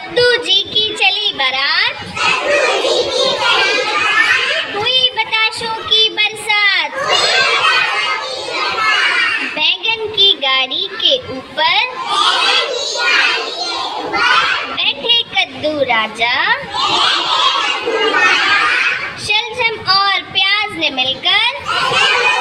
कद्दू जी की चली बारात, हुई बताशों की बरसात, बैगन की गाड़ी के ऊपर बैठे कद्दू राजा, शलजम और प्याज ने मिलकर